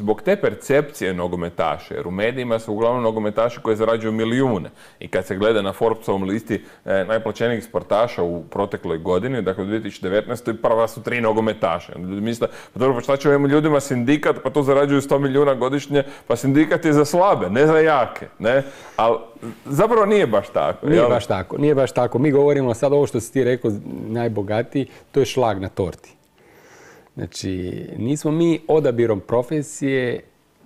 zbog te percepcije nogometaša, jer u medijima su uglavnom nogometaši koji zarađuju milijune. I kad se gleda na Forbesovom listi najplaćenijih sportaša u protekloj godini, dakle u 2019. prva su 3 nogometaša. Ljudi misle, pa dobro, pa šta će ovim ljudima sindikat, pa to zarađuju 100 milijuna godišnje, pa sindikat je za slabe, ne za jake. Ne? Ali zapravo nije baš tako. Nije baš tako. Mi govorimo sad ovo što si ti rekao, najbogatiji, to je šlag na torti. Znači, nismo mi odabirom profesije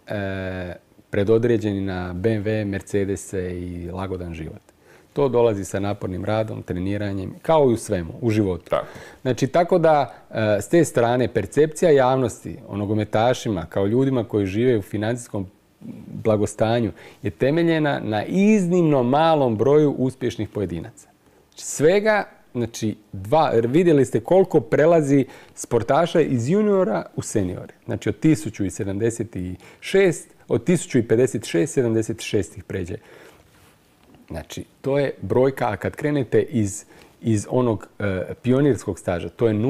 predodređeni na BMW, Mercedese i lagodan život. To dolazi sa napornim radom, treniranjem, kao i u svemu, u životu. Tako. Znači, tako da s te strane percepcija javnosti o nogometašima kao ljudima koji žive u financijskom blagostanju je temeljena na iznimno malom broju uspješnih pojedinaca. Svega, znači, vidjeli ste koliko prelazi sportaša iz juniora u seniore. Znači, od 1056, od 1056, 76 ih pređe. Znači, to je brojka, a kad krenete iz onog pionirskog staža, to je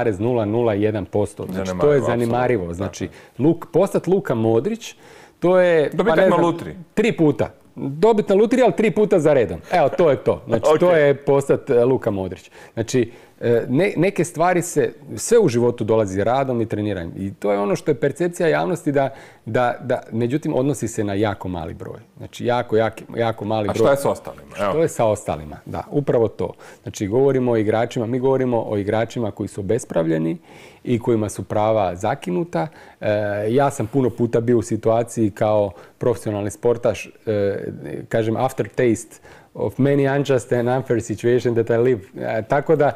0,001%. Znači, to je zanemarivo. Znači, postat Luka Modrić, to je... Dobiti na lutri. 3 puta. Dobiti na lutri, ali 3 puta za redom. Evo, to je to. Znači, to je postat Luka Modrić. Znači, neke stvari sve u životu dolazi radom i treniranjem. I to je ono što je percepcija javnosti da međutim, odnosi se na jako mali broj. Znači, jako mali broj. A šta je s ostalima? Što je sa ostalima? Da, upravo to. Znači, govorimo o igračima, mi govorimo o igračima koji su obespravljeni i kojima su prava zakinuta. Ja sam puno puta bio u situaciji kao profesionalni sportaš, kažem, aftertaste of many unjust and unfair situation that I live. Tako da,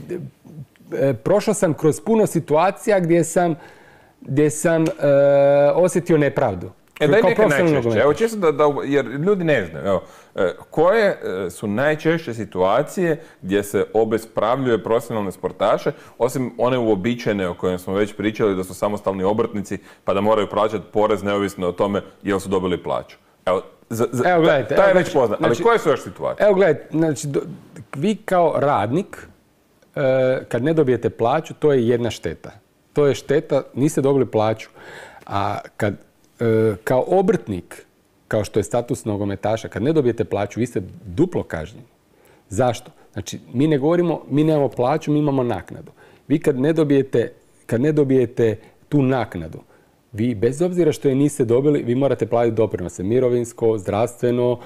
prošao sam kroz puno situacija gdje sam osjetio nepravdu. Daj neke najčešće. Evo, čisto jer ljudi ne znaju. Evo, koje su najčešće situacije gdje se obespravljuje profesionalne sportaše, osim one uobičajene o kojima smo već pričali, da su samostalni obrtnici pa da moraju plaćati porez neovisno o tome jel su dobili plaću. Evo, gledajte, taj je već poznat. Ali koje su još situacije? Evo, gledajte, znači, vi kao radnik, kad ne dobijete plaću, to je jedna šteta. To je šteta, niste dobili plaću. A kad kao obrtnik, kao što je status nogometaša, kad ne dobijete plaću, vi ste duplo kažnjeni. Zašto? Znači, mi ne govorimo, mi nemamo plaću, mi imamo naknadu. Vi kad ne dobijete tu naknadu, vi bez obzira što je niste dobili, vi morate platiti doprinose, mirovinsko, zdravstveno,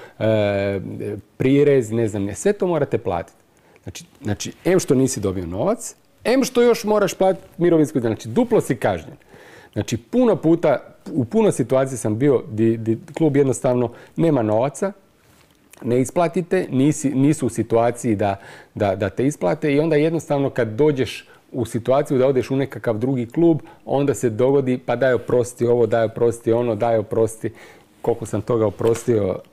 prirez, ne znam, sve to morate platiti. Znači, em što nisi dobio novac, em što još moraš platiti mirovinsko, znači duplo si kažnjen. Znači, puno puta, u puno situacija sam bio gdje klub jednostavno nema novaca, ne isplatite, nisu u situaciji da te isplate i onda jednostavno kad dođeš u situaciju da odeš u nekakav drugi klub, onda se dogodi pa daj oprosti ovo, daj oprosti ono, daj oprosti. Koliko sam toga oprostio